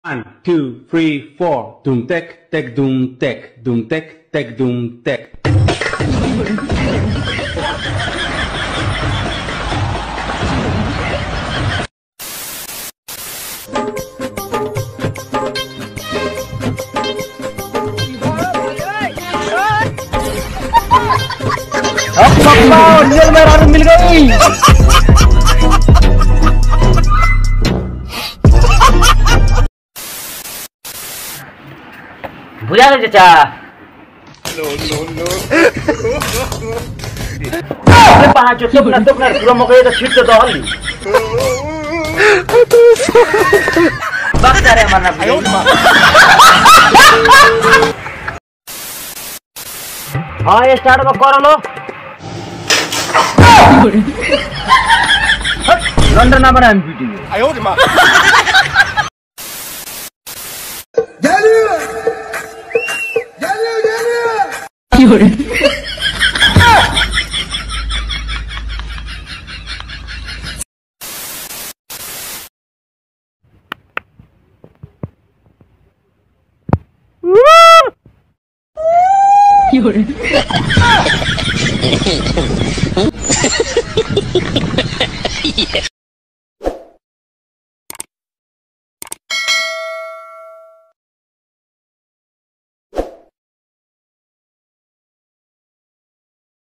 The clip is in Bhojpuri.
1, 2, 3, 4. Doom tek tek doom tek doom tek tek doom tek. अब मिल गई। बुझा गए चाचा। पाँच पूरा मकई तो छीट तो हल्ली बक्सा रे मरना हाँ ये स्टार्ट कर लो। लंडन ना बना वीडियो You're